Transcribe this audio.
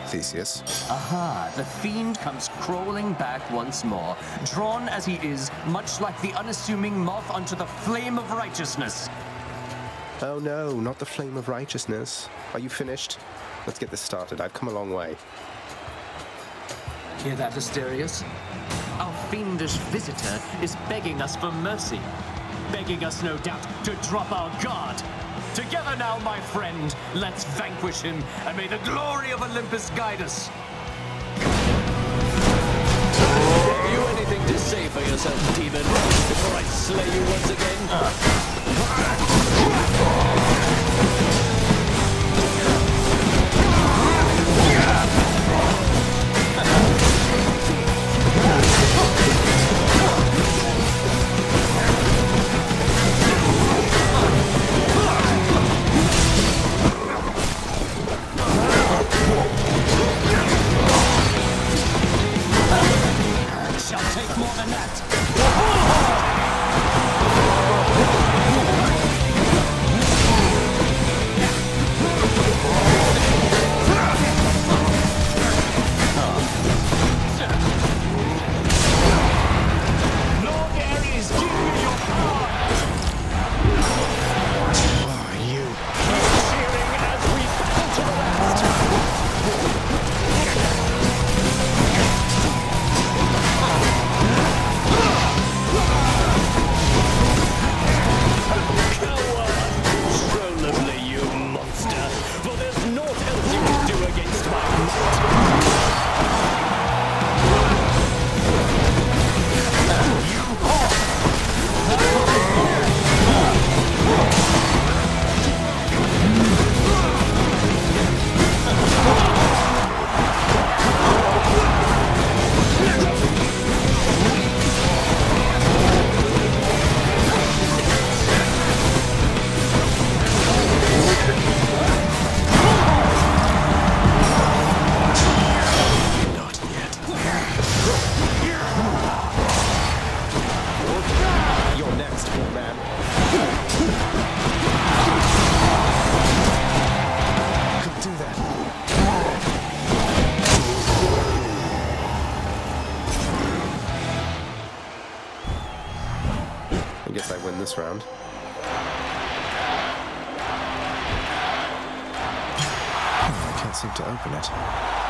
Theseus. Aha, the fiend comes crawling back once more, drawn as he is, much like the unassuming moth onto the flame of righteousness. Oh no, not the flame of righteousness. Are you finished? Let's get this started. I've come a long way. Hear that, Asterius? Our fiendish visitor is begging us for mercy. Begging us, no doubt, to drop our guard. Together now, my friend, let's vanquish him, and may the glory of Olympus guide us. Have you anything to say for yourself, demon, before I slay you once again? I guess I win this round. I can't seem to open it.